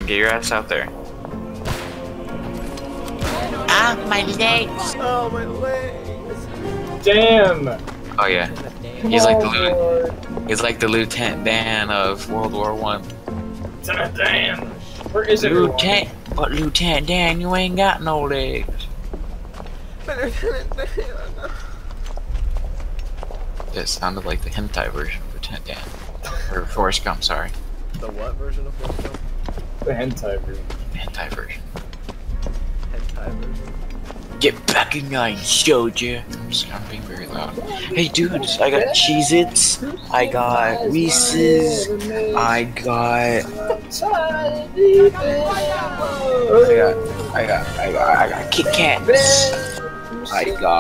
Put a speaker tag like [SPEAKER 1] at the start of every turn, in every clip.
[SPEAKER 1] Get your ass out there. Ah, my legs!
[SPEAKER 2] Oh, my legs!
[SPEAKER 3] Damn!
[SPEAKER 1] Oh yeah. He's like the Lieutenant Dan of World War I.
[SPEAKER 3] Lieutenant Dan! Where is everyone?
[SPEAKER 1] But Lieutenant Dan, you ain't got no legs. It sounded like the hentai version of Lieutenant Dan. Or Forrest Gump, sorry.
[SPEAKER 2] The what version of Forrest Gump?
[SPEAKER 3] The hentai version.
[SPEAKER 1] The hentai version.
[SPEAKER 2] Hentai version?
[SPEAKER 1] Get back in line, soldier! I'm being very loud. Hey dudes, I got Cheez-Its, I got Reese's, I got Kit Kats, I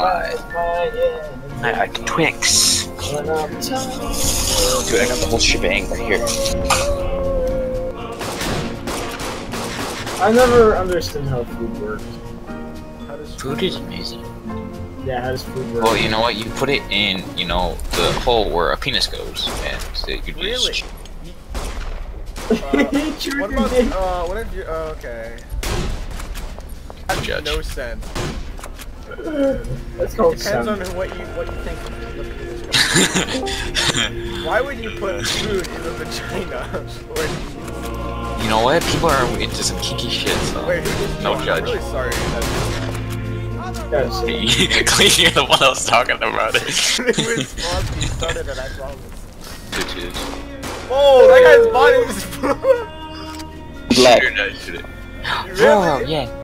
[SPEAKER 1] got Twix. Dude, I got the whole shebang right here.
[SPEAKER 3] I never understood how food works.
[SPEAKER 1] Food is amazing.
[SPEAKER 3] Yeah, how does food work?
[SPEAKER 1] Well, you know what? You put it in, you know, the hole where a penis goes, and so you could
[SPEAKER 2] Really?
[SPEAKER 1] just...
[SPEAKER 2] What about, what if you, okay. That
[SPEAKER 1] Judge.
[SPEAKER 2] makes no sense.
[SPEAKER 3] That's called
[SPEAKER 2] Depends on what you think the penis is. Why would you put food in the vagina?
[SPEAKER 1] You know what? People are into some kinky shit, so
[SPEAKER 2] Wait, who did
[SPEAKER 1] no
[SPEAKER 2] I'm
[SPEAKER 1] judge.
[SPEAKER 2] really sorry.
[SPEAKER 1] Clean, you're the one that was talking about it.
[SPEAKER 2] It was Frosty started it, I promise.
[SPEAKER 1] Bitches.
[SPEAKER 2] Oh, that guy's body was
[SPEAKER 1] Shoot it, shoot it.
[SPEAKER 2] Really?
[SPEAKER 1] Oh, yeah.